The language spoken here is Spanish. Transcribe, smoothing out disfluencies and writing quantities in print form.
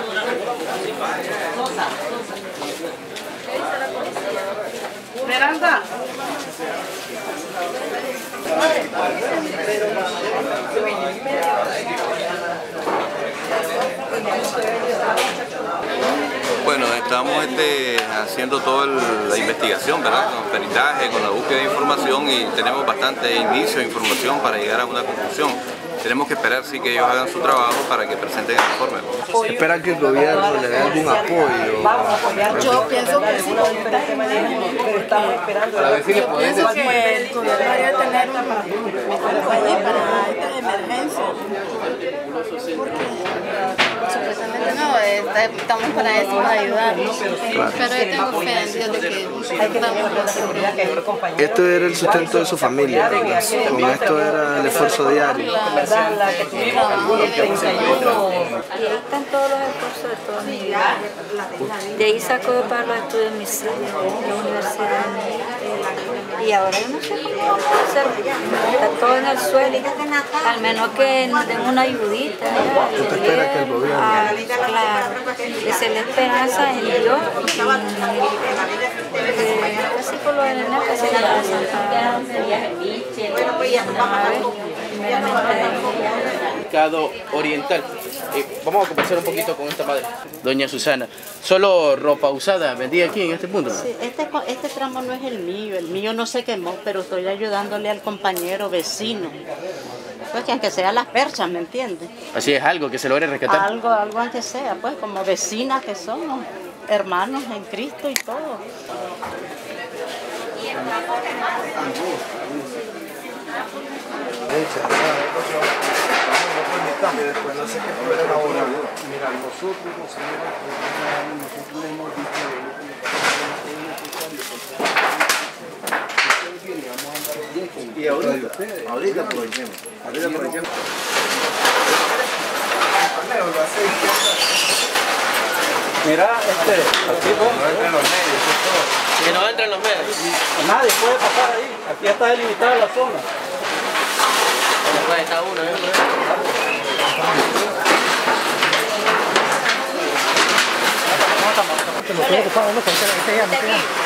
Miranda. Bueno, estamos haciendo toda la investigación, ¿verdad? Con peritaje, con la búsqueda de información y tenemos bastante inicio de información para llegar a una conclusión. Tenemos que esperar sí que ellos hagan su trabajo para que presenten el informe. ¿Esperan que el gobierno le dé algún apoyo? Yo pienso que sí, yo pienso que el gobierno debería tener un apoyo para esta emergencia. Supuestamente no, estamos para eso, para ayudarnos. Pero yo tengo fe en Dios de que vamos. Esto era el sustento de su familia, ¿verdad? Con esto era el esfuerzo diario. Y ahí están todos los esfuerzos de toda mi vida. De ahí saco para los estudios de mis hijos, en la universidad. Y ahora yo no sé cómo hacer. Está todo en el suelo. Al menos que nos den una ayudita. ¿Usted espera que el gobierno? Claro. Que se le esperanza en Dios. Así por lo general, que se la Mercado Oriental. Vamos a conversar un poquito con esta madre, doña Susana. ¿Solo ropa usada vendía aquí en este punto? Sí, este tramo no es el mío no se quemó, pero estoy ayudándole al compañero vecino. Pues que aunque sea las perchas, ¿me entiendes? Así es, algo que se logre rescatar. Algo aunque sea, pues como vecinas que somos, hermanos en Cristo y todo. Después no sé qué problema ahora. Mira, nosotros hemos dicho y ahorita aprovechemos. Mira, aquí Que no entren los medios. nadie puede pasar ahí. Aquí está delimitada la zona. Después está uno, Vamos a